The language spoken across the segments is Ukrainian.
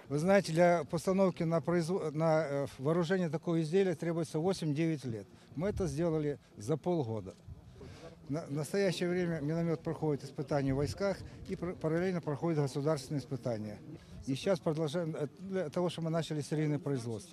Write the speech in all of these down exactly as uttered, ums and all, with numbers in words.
Вы знаете, для постановки на, производ... на вооружение такого изделия требуется восемь-девять лет. Мы это сделали за полгода. В настоящее время миномет проходит испытания в войсках и параллельно проходит государственные испытания. И сейчас продолжаем для того, чтобы мы начали серийное производство.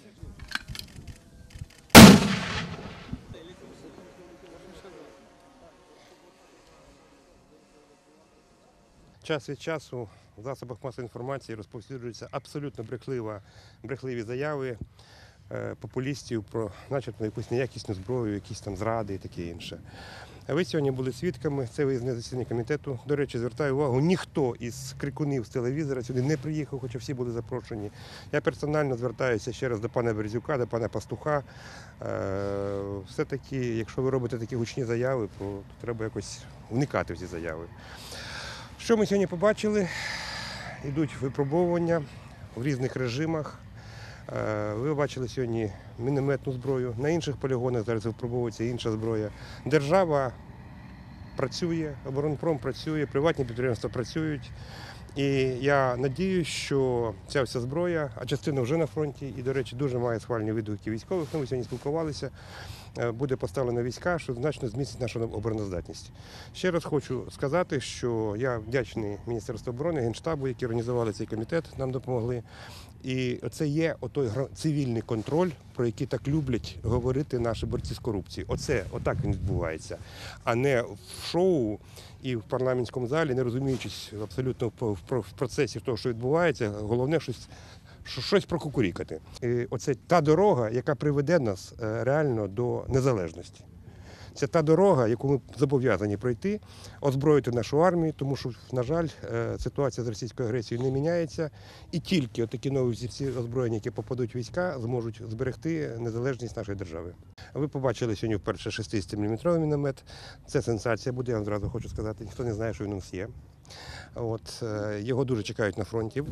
Час від часу в засобах масової інформації розповсюджуються абсолютно брехлива, брехливі заяви е, популістів про начебто якусь неякісну зброю, якісь там зради і таке інше. Ви сьогодні були свідками, це виїзне засідання комітету. До речі, звертаю увагу, ніхто із крикунів з телевізора сюди не приїхав, хоча всі були запрошені. Я персонально звертаюся ще раз до пана Березюка, до пана Пастуха. Е, все-таки, якщо ви робите такі гучні заяви, то треба якось уникати ці заяви. Що ми сьогодні побачили? Йдуть випробовування в різних режимах. Ви бачили сьогодні мінометну зброю, на інших полігонах зараз випробовується інша зброя. Держава працює, оборонпром працює, приватні підприємства працюють. І я сподіваюся, що ця вся зброя, а частина вже на фронті, і, до речі, дуже має схвальні відгуки військових, ми сьогодні спілкувалися, буде поставлено війська, що значно зміцнить нашу обороноздатність. Ще раз хочу сказати, що я вдячний Міністерству оборони, Генштабу, які організували цей комітет, нам допомогли. І це є отой цивільний контроль, про який так люблять говорити наші борці з корупцією. Оце, отак він відбувається, а не в шоу і в парламентському залі, не розуміючись абсолютно в процесі того, що відбувається, головне щось, щось прокукурікати. І оце та дорога, яка приведе нас реально до незалежності. Це та дорога, яку ми зобов'язані пройти, озброїти нашу армію, тому що, на жаль, ситуація з російською агресією не міняється. І тільки такі нові всі озброєння, які попадуть в війська, зможуть зберегти незалежність нашої держави. Ви побачили сьогодні вперше шістдесятиміліметровий міномет. Це сенсація буде, я вам зразу хочу сказати. Ніхто не знає, що він у нас є. От, його дуже чекають на фронті.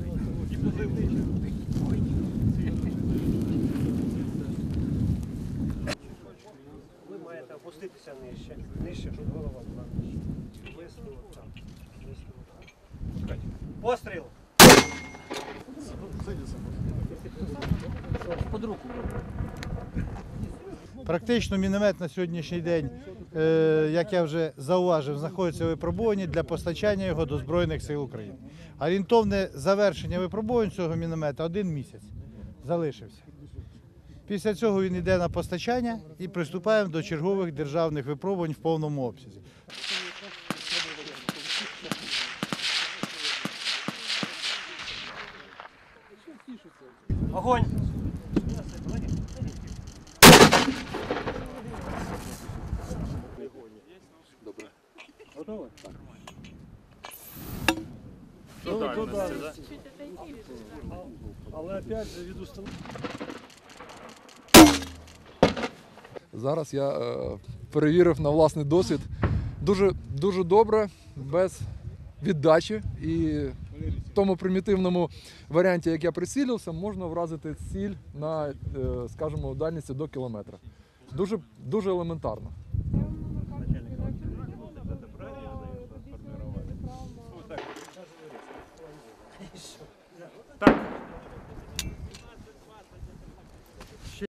Опуститися нижче, нижче, щоб голова була нижче. Високо там, високо там. Постріл! Под руку. Практично міномет на сьогоднішній день, як я вже зауважив, знаходиться у випробуванні для постачання його до Збройних сил України. Орієнтовне завершення випробувань цього міномета один місяць залишився. Після цього він йде на постачання і приступаємо до чергових державних випробувань в повному обсязі. Огонь! Добре. Готово? Так. До дальності, да? Але опять же від установки. Зараз я е, перевірив на власний досвід. Дуже, дуже добре, без віддачі. І в тому примітивному варіанті, як я прицілився, можна вразити ціль на, е, скажімо, дальності до кілометра. Дуже, дуже елементарно. Так.